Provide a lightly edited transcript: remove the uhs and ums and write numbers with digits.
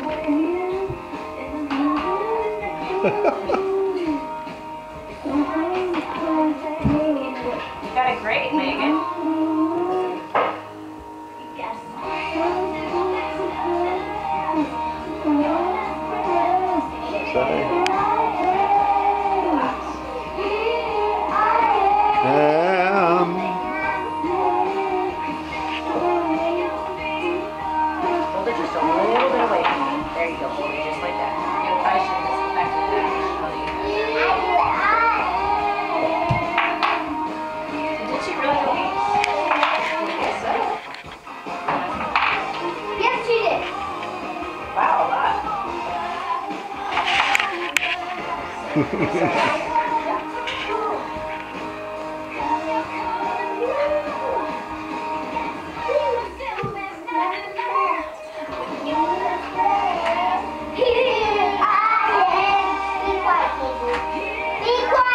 Got it great, Megan. Hold it just a little bit away from me. There you go. Hold it just like that. Your eyes should disinfect it. Did she really go eat? Yes, so. Yes, she did. Wow, a lot. Be quiet.